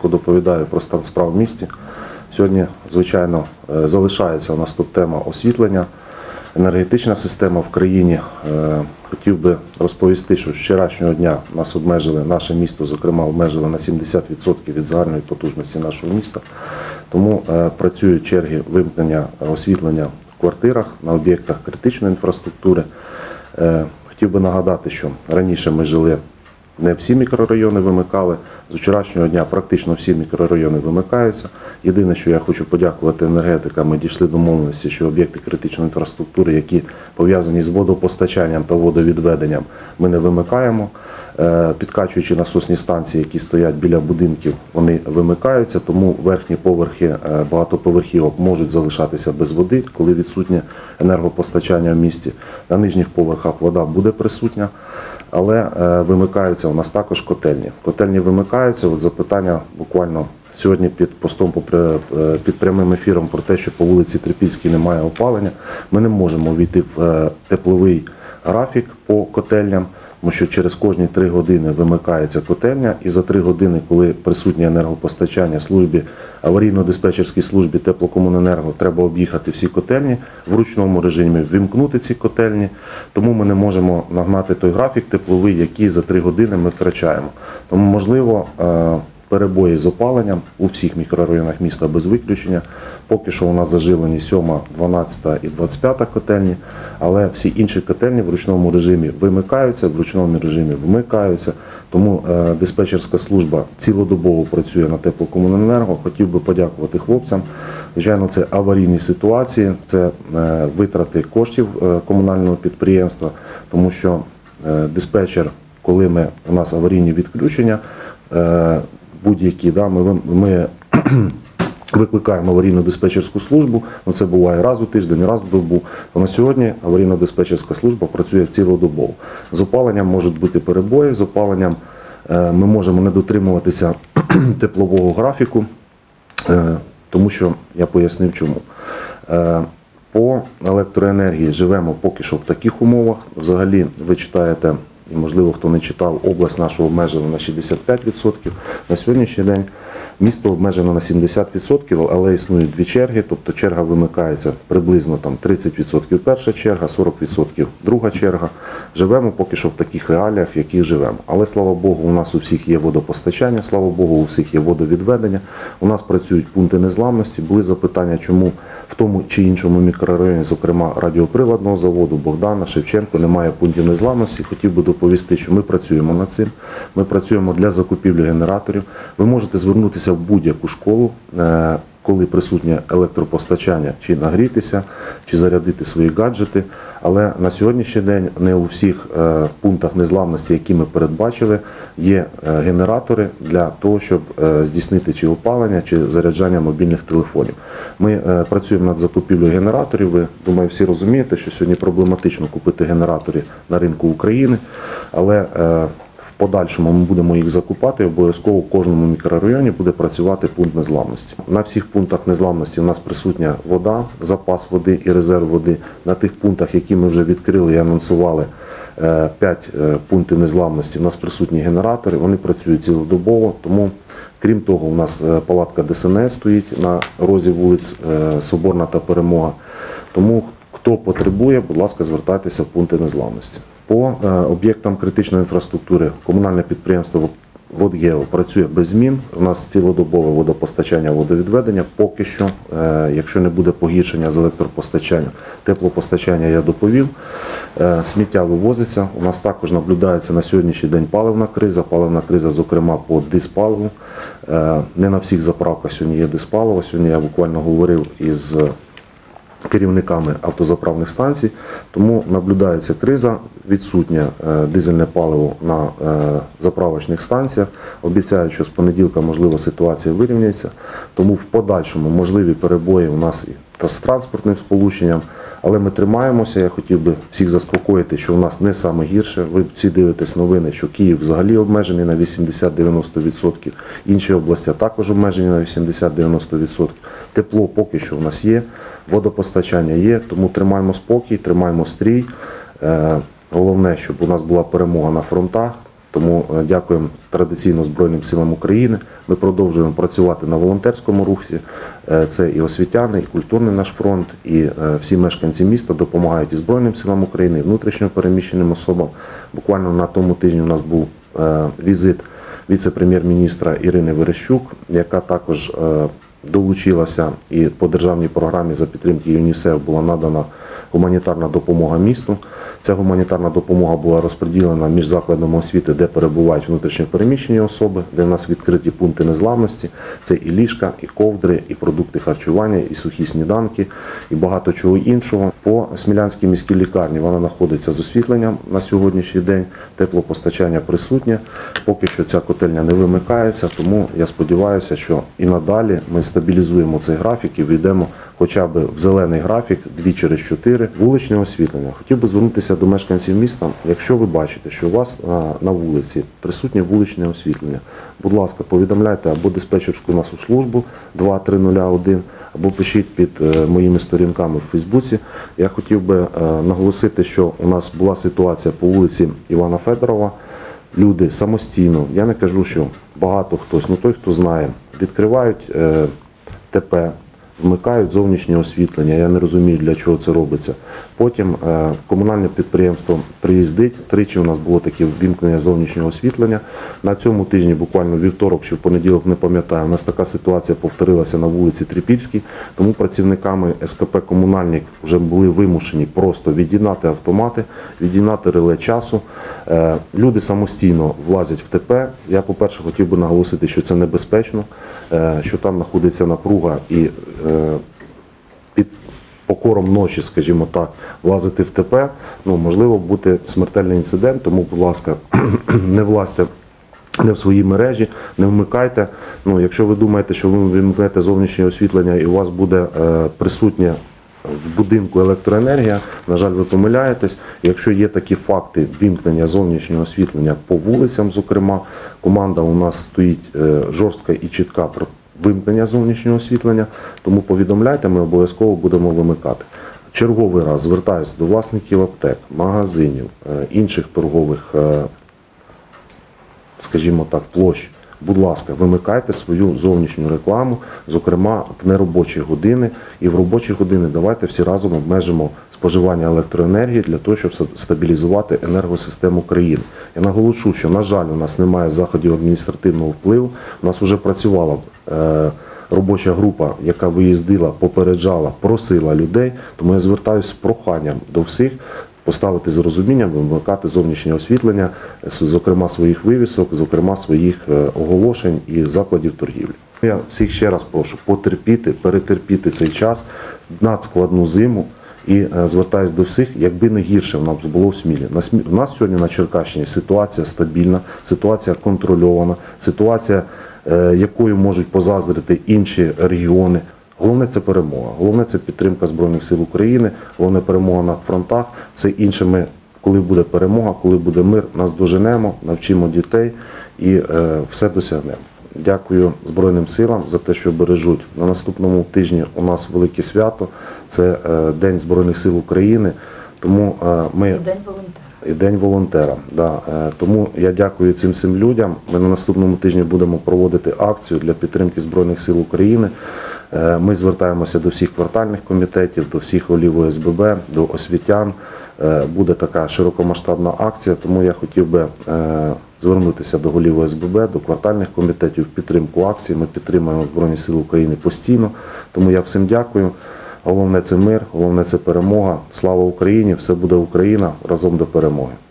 коротко доповідаю про стан справ в місті. Сьогодні, звичайно, залишається у нас тут тема освітлення, енергетична система в країні. Хотів би розповісти, що з вчорашнього дня нас обмежили, наше місто, зокрема, обмежили на 70% від загальної потужності нашого міста. Тому працюють черги вимкнення освітлення в квартирах, на об'єктах критичної інфраструктури. Хотів би нагадати, що раніше ми жили, не всі мікрорайони вимикали. З вчорашнього дня практично всі мікрорайони вимикаються. Єдине, що я хочу подякувати енергетикам, ми дійшли до домовленості, що об'єкти критичної інфраструктури, які пов'язані з водопостачанням та водовідведенням, ми не вимикаємо. Підкачуючі насосні станції, які стоять біля будинків, вони вимикаються, тому верхні поверхи багатоповерхівок можуть залишатися без води, коли відсутнє енергопостачання в місті. На нижніх поверхах вода буде присутня, але вимикаються у нас також котельні. Котельні вимикаються, от запитання буквально сьогодні під постом, під прямим ефіром про те, що по вулиці Трипільській немає опалення. Ми не можемо війти в тепловий графік по котельням, тому що через кожні 3 години вимикається котельня, і за 3 години, коли присутнє енергопостачання службі, аварійно-диспетчерській службі теплокомуненерго, треба об'їхати всі котельні, в ручному режимі ввімкнути ці котельні, тому ми не можемо нагнати той графік тепловий, який за 3 години ми втрачаємо. Тому, можливо, перебої з опаленням у всіх мікрорайонах міста без виключення. Поки що у нас заживлені 7, 12 і 25 котельні, але всі інші котельні в ручному режимі вимикаються, в ручному режимі вмикаються. Тому диспетчерська служба цілодобово працює на теплокомуненерго. Хотів би подякувати хлопцям. Звичайно, це аварійні ситуації, це витрати коштів комунального підприємства, тому що диспетчер, коли у нас аварійні відключення, будь-які, ми викликаємо аварійну диспетчерську службу, це буває раз у тиждень, раз в добу, то на сьогодні аварійна диспетчерська служба працює цілодобово. З опаленням можуть бути перебої, з опаленням ми можемо не дотримуватися теплового графіку, тому що я пояснив чому. По електроенергії живемо поки що в таких умовах. Взагалі, ви читаєте, і, можливо, хто не читав, область нашу обмежена на 65%. На сьогоднішній день місто обмежено на 70%, але існують 2 черги, тобто черга вимикається приблизно 30% перша черга, 40% друга черга. Живемо поки що в таких реаліях, в яких живемо. Але, слава Богу, у нас у всіх є водопостачання, слава Богу, у всіх є водовідведення. У нас працюють пункти незламності. Були запитання, чому в тому чи іншому мікрорайоні, зокрема радіоприладного заводу, Богдана, Шевченко, немає пунктів незламності. Хотів би доповісти, що ми працюємо над цим. Ми працюємо для закупівлі генераторів. Ви можете звернутися в будь-яку школу, коли присутнє електропостачання, чи нагрітися, чи зарядити свої гаджети. Але на сьогоднішній день не у всіх пунктах незламності, які ми передбачили, є генератори для того, щоб здійснити чи опалення, чи заряджання мобільних телефонів. Ми працюємо над закупівлею генераторів. Ви, думаю, всі розумієте, що сьогодні проблематично купити генератори на ринку України, але в подальшому ми будемо їх закупати, обов'язково в кожному мікрорайоні буде працювати пункт незламності. На всіх пунктах незламності у нас присутня вода, запас води і резерв води. На тих пунктах, які ми вже відкрили і анонсували, 5 пунктів незламності, у нас присутні генератори, вони працюють цілодобово, тому, крім того, у нас палатка ДСНС стоїть на розі вулиць Соборна та Перемога. Тому, хто потребує, будь ласка, звертайтеся в пункти незламності. По об'єктам критичної інфраструктури комунальне підприємство «Водгео» працює без змін. У нас цілодобове водопостачання, водовідведення. Поки що, якщо не буде погіршення з електропостачанням, теплопостачання я доповів. Сміття вивозиться. У нас також наблюдається на сьогоднішній день паливна криза, зокрема по диспаливу. Не на всіх заправках сьогодні є диспаливо. Сьогодні я буквально говорив із керівниками автозаправних станцій, тому наблюдається криза, відсутнє дизельне паливо на заправочних станціях. Обіцяють, що з понеділка, можливо, ситуація вирівняється, тому в подальшому можливі перебої у нас та з транспортним сполученням, але ми тримаємося. Я хотів би всіх заспокоїти, що у нас не саме гірше. Ви всі дивитесь новини, що Київ взагалі обмежений на 80-90%, інші області також обмежені на 80-90%. Тепло поки що у нас є, водопостачання є, тому тримаємо спокій, тримаємо стрій. Головне, щоб у нас була перемога на фронтах, Тому дякуємо традиційно Збройним силам України. Ми продовжуємо працювати на волонтерському русі. Це і освітяни, і культурний наш фронт, і всі мешканці міста допомагають і Збройним силам України, і внутрішньо переміщеним особам. Буквально на тому тижні у нас був візит віце-прем'єр-міністра Ірини Верещук, яка також долучилася, і по державній програмі за підтримки ЮНІСЕФ була надана гуманітарна допомога місту. Ця гуманітарна допомога була розподілена між закладами освіти, де перебувають внутрішньо переміщені особи, де в нас відкриті пункти незламності. Це і ліжка, і ковдри, і продукти харчування, і сухі сніданки, і багато чого іншого. По Смілянській міській лікарні вона знаходиться з освітленням на сьогоднішній день, теплопостачання присутнє. Поки що ця котельня не вимикається, тому я сподіваюся, що і надалі ми стабілізуємо цей графік і війдемо хоча б в зелений графік 2 через 4 вуличне освітлення. Хотів би звернутися до мешканців міста. Якщо ви бачите, що у вас на вулиці присутнє вуличне освітлення, будь ласка, повідомляйте або диспетчерську нашу службу 2301, або пишіть під моїми сторінками в Фейсбуці. Я хотів би наголосити, що у нас була ситуація по вулиці Івана Федорова. Люди самостійно, я не кажу, що багато хтось, ну той, хто знає, відкривають ТП, вмикають зовнішнє освітлення, я не розумію, для чого це робиться. Потім комунальне підприємство приїздить, тричі у нас було таке ввімкнення зовнішнього освітлення. На цьому тижні, буквально вівторок чи в понеділок, не пам'ятаю, у нас така ситуація повторилася на вулиці Трипільській, тому працівниками СКП «Комунальник» вже були вимушені просто від'єднати автомати, від'єднати реле часу. Люди самостійно влазять в ТП. Я, по-перше, хотів би наголосити, що це небезпечно, що там знаходиться напруга і під покором ночі, скажімо так, влазити в ТП, ну, можливо бути смертельний інцидент, тому, будь ласка, не влазьте не в свої мережі, не вмикайте. Ну, якщо ви думаєте, що ви вимкнете зовнішнє освітлення і у вас буде присутнє в будинку електроенергія, на жаль, ви помиляєтесь. Якщо є такі факти вимкнення зовнішнього освітлення по вулицям, зокрема, команда у нас стоїть жорстка і чітка про вимкнення зовнішнього освітлення, тому повідомляйте, ми обов'язково будемо вимикати. Черговий раз звертаюся до власників аптек, магазинів, інших торгових, скажімо так, площ. Будь ласка, вимикайте свою зовнішню рекламу, зокрема в неробочі години. І в робочі години давайте всі разом обмежимо споживання електроенергії для того, щоб стабілізувати енергосистему країни. Я наголошу, що, на жаль, у нас немає заходів адміністративного впливу. У нас вже працювала робоча група, яка виїздила, попереджала, просила людей. Тому я звертаюся з проханням до всіх поставити з розумінням, вимикати зовнішнє освітлення, зокрема своїх вивісок, зокрема своїх оголошень і закладів торгівлі. Я всіх ще раз прошу потерпіти, перетерпіти цей час, надскладну зиму, і звертаюся до всіх, якби не гірше в нас було в Смілі. У нас сьогодні на Черкащині ситуація стабільна, ситуація контрольована, ситуація, якою можуть позаздрити інші регіони. Головне – це перемога, головне – це підтримка Збройних сил України, головне – перемога на фронтах. Все інше ми, коли буде перемога, коли буде мир, нас доженемо, навчимо дітей і все досягнемо. Дякую Збройним силам за те, що бережуть. На наступному тижні у нас велике свято, це День Збройних сил України, тому ми... День волонтера. І День волонтера. Да. Тому я дякую цим всім людям. Ми на наступному тижні будемо проводити акцію для підтримки Збройних сил України. Ми звертаємося до всіх квартальних комітетів, до всіх голів ОСББ, до освітян. Буде така широкомасштабна акція, тому я хотів би звернутися до голів ОСББ, до квартальних комітетів в підтримку акції. Ми підтримуємо Збройні сили України постійно, тому я всім дякую. Головне – це мир, головне – це перемога. Слава Україні! Все буде Україна! Разом до перемоги!